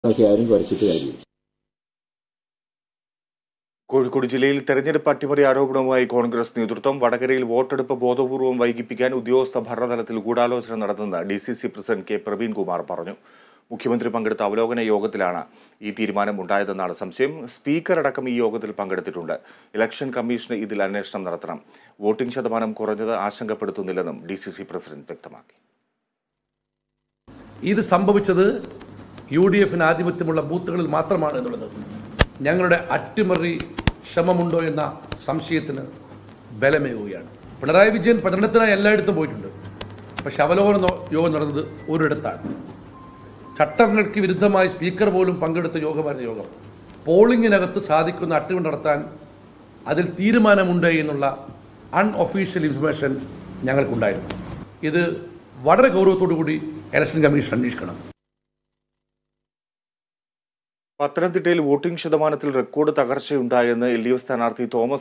ആരും കുറച്ചിട്ട് കാര്യമില്ല. കോഴിക്കോട് ജില്ലയിൽ തെരഞ്ഞെടുപ്പ് അട്ടിമറി ആരോപണവുമായി കോൺഗ്രസ് നേതൃത്വം. വടകരയിൽ വോട്ടെടുപ്പ് ബോധപൂർവം വൈകിപ്പിക്കാൻ ഉദ്യോഗസ്ഥ ഭരണതലത്തിൽ ഗൂഢാലോചന നടത്തുന്ന DCC പ്രസിഡന്റ് K. പ്രവീൺകുമാർ പറഞ്ഞു. മുഖ്യമന്ത്രി പങ്കെടുത്ത അവലോകന യോഗത്തിലാണ് ഈ തീരുമാനം ഉണ്ടായതെന്നാണ് സംശയം. സ്പീക്കർ അടക്കം ഈ യോഗത്തിൽ പങ്കെടുത്തിട്ടുണ്ട്. ഇലക്ഷൻ കമ്മീഷന് ഇതിൽ അന്വേഷണം നടത്തണം. വോട്ടിംഗ് ശതമാനം കുറഞ്ഞത് ആശങ്കപ്പെടുത്തുന്നില്ലെന്നും DCC പ്രസിഡന്റ് വ്യക്തമാക്കി. ഇത് സംഭവിച്ചത് UDF-ന് ആധിപത്യമുള്ള ബൂത്തുകളിൽ മാത്രമാണ് എന്നുള്ളത് ഞങ്ങളുടെ അട്ടിമറി ശ്രമമുണ്ടോ എന്ന സംശയത്തിന് ബലമേകുകയാണ്. പിണറായി വിജയൻ പ്രചരണത്തിനായി എല്ലായിടത്തും പോയിട്ടുണ്ട്. പക്ഷെ അവലോകന യോഗം നടന്നത് ഒരിടത്താണ്. ചട്ടങ്ങൾക്ക് വിരുദ്ധമായി സ്പീക്കർ പോലും പങ്കെടുത്ത യോഗമായിരുന്നു യോഗം. പോളിംഗിനകത്ത് സാധിക്കുന്ന അട്ടിമറി നടത്താൻ അതിൽ തീരുമാനമുണ്ട് എന്നുള്ള അൺഒഫീഷ്യൽ ഇൻഫർമേഷൻ ഞങ്ങൾക്കുണ്ടായിരുന്നു. ഇത് വളരെ ഗൗരവത്തോടു കൂടി ഇലക്ഷൻ കമ്മീഷൻ അന്വേഷിക്കണം. പത്തനംതിട്ടയിൽ വോട്ടിംഗ് ശതമാനത്തിൽ റെക്കോർഡ് തകർച്ചയുണ്ടായെന്ന് LDF സ്ഥാനാർത്ഥി തോമസ്